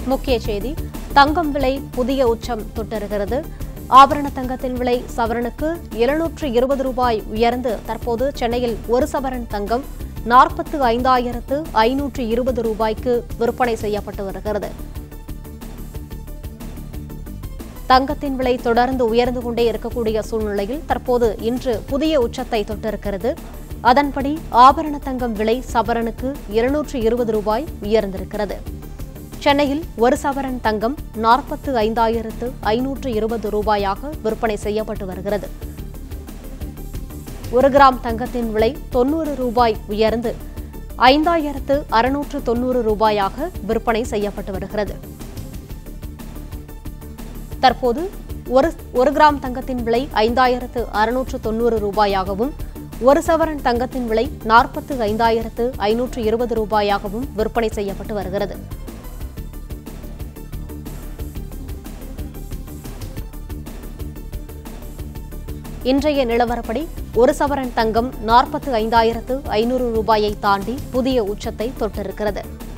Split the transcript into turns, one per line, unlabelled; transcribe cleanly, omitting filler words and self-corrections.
முக்கிய செய்தி, தங்கம் விலை புதிய உச்சம் தொட்டிருக்கிறது. ஆபரண தங்கத்தின் விலை சவரனுக்கு 720 ரூபாய் உயர்ந்து தற்போது சென்னையில் ஒரு சவரன் தங்கம் 45,520 ரூபாய்க்கு விற்பனை செய்யப்பட்டு வருகிறது. தங்கத்தின் விலை தொடர்ந்து உயர்ந்து கொண்டே இருக்கக்கூடிய சூழ்நிலையில் தற்போது இன்று புதிய உச்சத்தை தொட்டிருக்கிறது. அதன்படி ஆபரண தங்கம் விலை சவரனுக்கு 220 ரூபாய் உயர்ந்திருக்கிறது. சென்னையில் ஒரு சவரன் தங்கம் 45,520 ரூபாயாக விற்பனை செய்யப்பட்டு வருகிறது. 1 கிராம் தங்கத்தின் விலை 90 ரூபாய் உயர்ந்து 5,690 ரூபாயாக விற்பனை செய்யப்பட்டு வருகிறது. தற்போது ஒரு கிராம் தங்கத்தின் விலை 5,690 ரூபாயாகவும், ஒரு சவரன் தங்கத்தின் விலை 45,520 ரூபாயாகவும் விற்பனை செய்யப்பட்டு வருகிறது. இன்றைய நிலவரப்படி ஒரு சவரன் தங்கம் 45,500 ரூபாயை தாண்டி புதிய உச்சத்தை தொட்டிருக்கிறது.